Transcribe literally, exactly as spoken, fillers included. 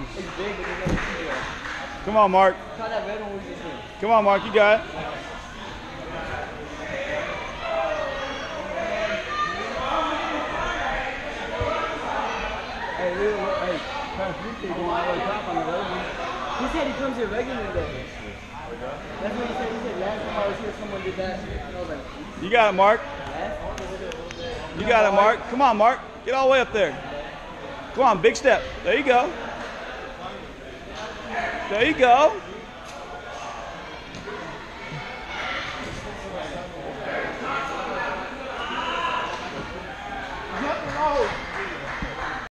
It's big, but there's no studio. Come on, Mark. Try that red one with this one. Come on, Mark. You got it. Hey, Lil, hey, Travis Weekly going all the way top on the road. He said he comes here regularly though. That's what he said. He said last time I was here, someone did that. And I was like, You got it, Mark. You got it, Mark. Come on, Mark. Get all the way up there. Come on, big step. There you go. There you go.